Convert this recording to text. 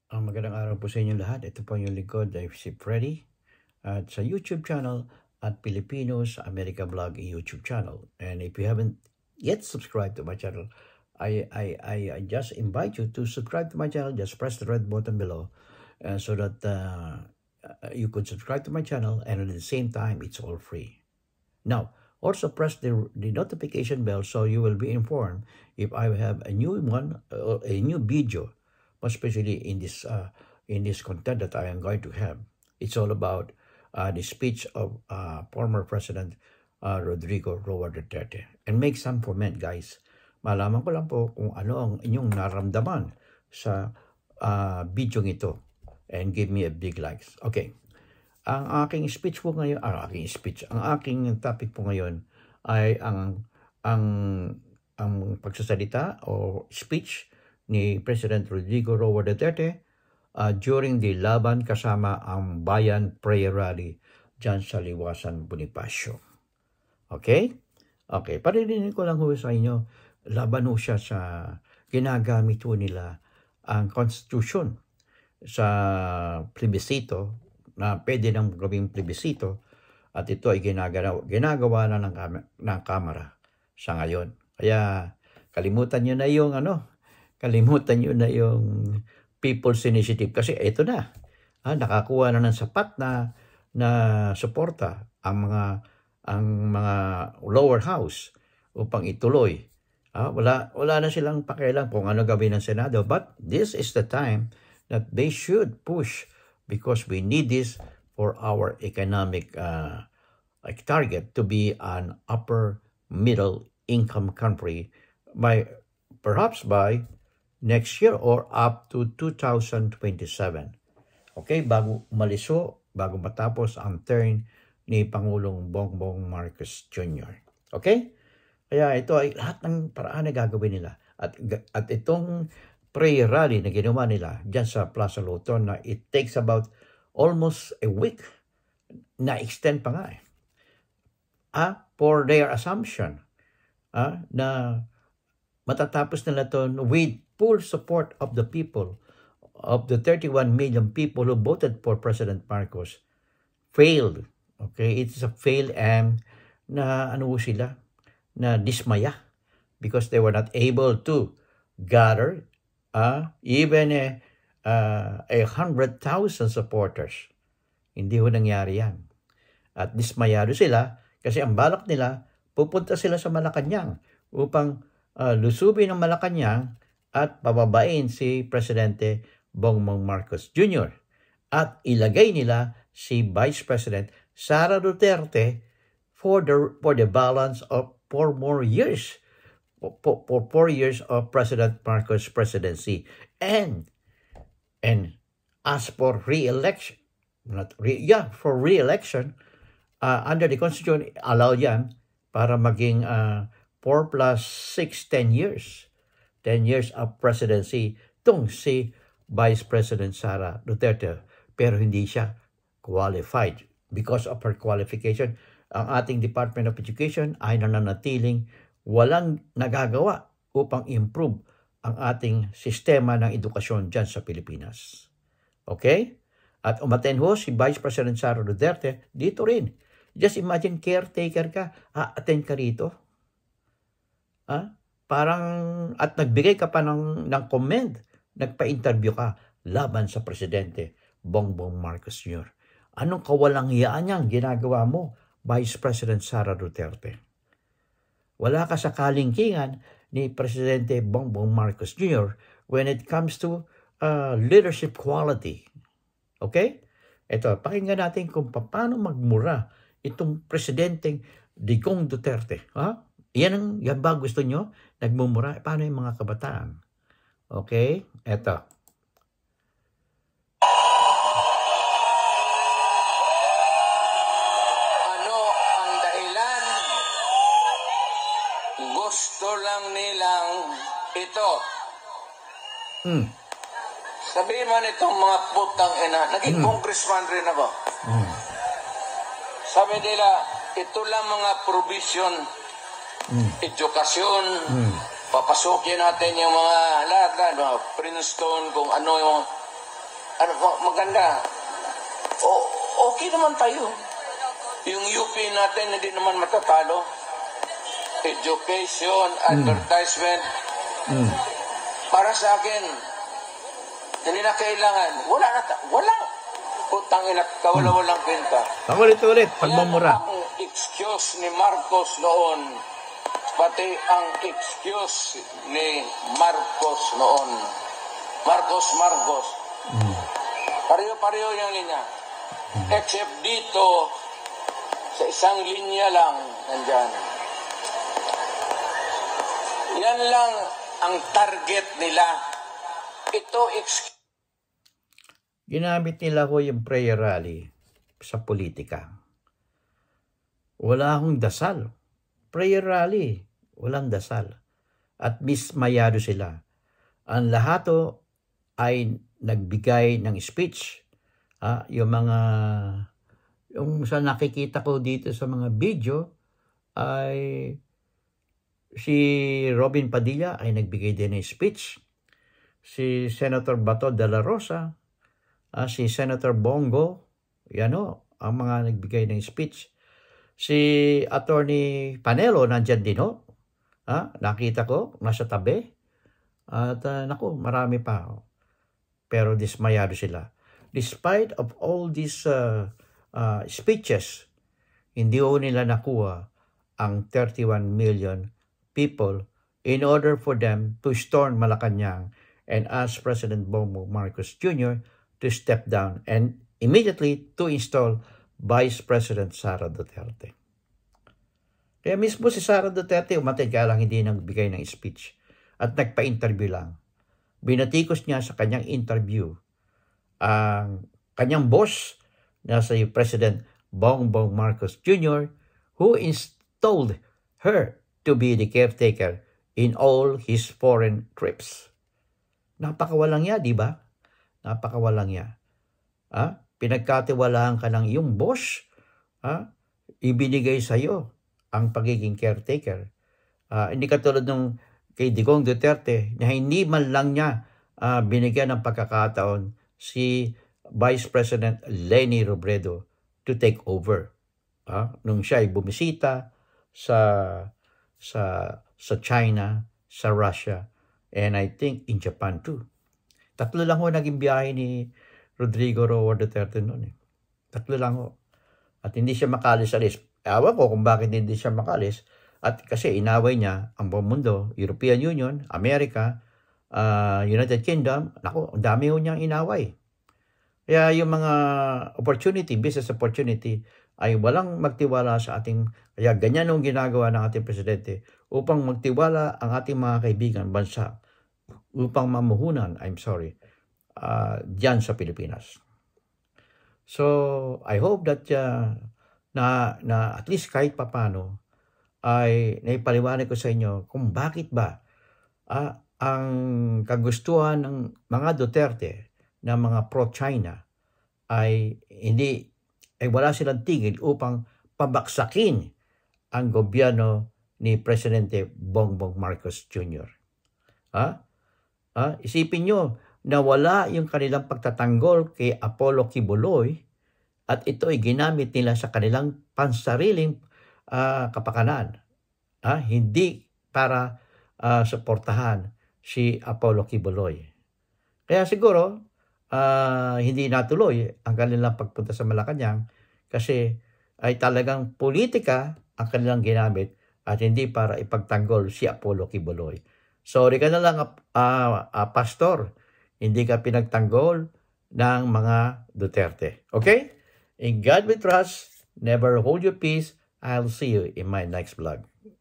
Magandang araw po sa inyo lahat. Ito po yung lingkod, si Freddy. At sa YouTube channel at Filipinos America Vlog YouTube channel. And if you haven't yet subscribed to my channel, I just invite you to subscribe to my channel. Just press the red button below so that you could subscribe to my channel, and at the same time, it's all free. Now, also press the notification bell so you will be informed if I have a new one, a new video, especially in this content that I am going to have. It's all about the speech of former President Rodrigo Roa Duterte. And make some comment, guys. Malaman ko lang po kung ano ang inyong naramdaman sa video ito. And give me a big likes. Okay. Ang aking speech po ngayon, ang aking topic po ngayon ay ang pagsasalita o speech ni President Rodrigo Roa Duterte during the Laban Kasama ang Bayan Prayer Rally dyan sa Liwasan, Bonifacio. Okay? Okay, paririnig ko lang ho sa inyo, laban ho siya sa ginagamit ho nila ang Constitution sa plebisito, na pwede nang gawing plebisito, at ito ay ginagawa na ng Kamara sa ngayon. Kaya kalimutan nyo na yung People's Initiative, kasi ito na, nakakuha na ng sapat na suporta ang mga lower house upang ituloy. Wala na silang pakialam kung ano gawin ng Senado, but this is the time that they should push, because we need this for our economic target to be an upper middle income country perhaps by next year or up to 2027. Okay, bago matapos ang term ni Pangulong Bongbong Marcos Jr. Okay? Kaya ito ay lahat ng paraan na gagawin nila. At itong prayer rally na ginawa nila dyan sa Plaza Luton, na it takes about almost a week, na extend pa nga for their assumption na matatapos nila ito with full support of the people, of the 31 million people who voted for President Marcos. Failed. Okay, it's a fail, and na sila na dismaya because they were not able to gather even 100,000 supporters. Hindi ho nangyari yan. At dismayado sila kasi ang balak nila, pupunta sila sa Malacanang upang lusubin ang Malacanang at pababain si Presidente Bongbong Marcos Jr. At ilagay nila si Vice President Sara Duterte for the balance of 4 more years. For 4 years of President Marcos' presidency, and as for re-election, for re-election, under the Constitution, allow yan para maging 4 plus 6, 10 years. 10 years of presidency tong si Vice President Sara Duterte, pero hindi siya qualified. Because of her qualification, ang ating Department of Education ay nananatiling walang nagagawa upang improve ang ating sistema ng edukasyon dyan sa Pilipinas. Okay? At umattend ho si Vice President Sara Duterte dito rin. Just imagine, caretaker ka, attend ka rito. Parang, at nagbigay ka pa ng comment, nagpa-interview ka laban sa Presidente Bongbong Marcos Jr. Anong kawalang hiyaan niyang ginagawa mo, Vice President Sara Duterte? Wala ka sa kalingkingan ni Presidente Bongbong Marcos Jr. when it comes to leadership quality. Okay? Ito, pakinggan natin kung paano magmura itong Presidenteng Digong Duterte. Yan ba gusto nyo? Nagmumura? Paano yung mga kabataan? Okay? Ito. Gusto lang nilang ito. Sabihin mo nitong mga putang ina, naging congressman rin ako. Sabi nila, ito lang mga provision, edukasyon, papasukin natin yung mga lahat, mga Princeton, kung ano yung maganda. Okay naman tayo. Yung UP natin hindi naman matatalo. Education, advertisement. Para sa akin, hindi na kailangan. Walang putang ina, walang kwenta. Ulit, pagmamura. Yan ang excuse ni Marcos noon. Pati ang excuse ni Marcos noon. Marcos. Pareho-pareho yung linya. Except dito, sa isang linya lang, nandyan. Yan lang ang target nila. Ito, ginamit nila ko yung prayer rally sa politika. Wala akong dasal. Prayer rally, walang dasal. At mismayado sila. Ang lahato ay nagbigay ng speech. Yung sa nakikita ko dito sa mga video ay si Robin Padilla ay nagbigay din ng speech. Si Senator Bato de la Rosa, si Senator Bongo, ang mga nagbigay ng speech. Si Attorney Panelo nandyan din nakita ko, nasa tabi. At marami pa. Pero dismayado sila. Despite of all these speeches, hindi nila nakuha ang 31 million people in order for them to storm Malacanang and ask President Bongbong Marcos Jr. to step down and immediately to install Vice President Sara Duterte. Kaya mismo si Sara Duterte umatid kaya lang hindi nagbigay ng speech at nagpa-interview lang. Binatikos niya sa kanyang interview ang kanyang boss na si President Bongbong Marcos Jr. who installed her to be the caretaker in all his foreign trips. Napakawalang niya, di ba? Napakawalang niya. Pinagkatiwalaan ka ng iyong boss, ibinigay sa iyo ang pagiging caretaker. Hindi katulad nung kay Digong Duterte na hindi man lang niya binigyan ng pagkakataon si Vice President Leni Robredo to take over. Nung siya ay bumisita sa China, sa Russia, and I think in Japan too. 3 lang naging biyahe ni Rodrigo Roa Duterte noon. 3 lang At hindi siya makalis-alis. Ewan ko kung bakit hindi siya makalis. At kasi inaway niya ang buong mundo, European Union, America, United Kingdom. Naku, ang dami niyang inaway. Kaya yung mga business opportunity, ay walang magtiwala sa ating, kaya ganyan ang ginagawa ng ating presidente upang magtiwala ang ating mga kaibigan, bansa, upang mamuhunan, diyan sa Pilipinas. So, I hope that na at least kahit papano ay naipaliwanag ko sa inyo kung bakit ba ang kagustuhan ng mga Duterte na mga pro-China ay wala silang tigil upang pabaksakin ang gobyerno ni Presidente Bongbong Marcos Jr. Isipin nyo na wala yung kanilang pagtatanggol kay Apollo Kibuloy at ito ay ginamit nila sa kanilang pansariling kapakanan. Hindi para suportahan si Apollo Kibuloy. Kaya siguro, hindi natuloy ang kanilang pagpunta sa Malacanang kasi ay talagang politika ang kanilang ginamit at hindi para ipagtanggol si Apollo Kibuloy. Sorry ka na lang, pastor, hindi ka pinagtanggol ng mga Duterte. Okay? In God we trust, never hold your peace. I'll see you in my next vlog.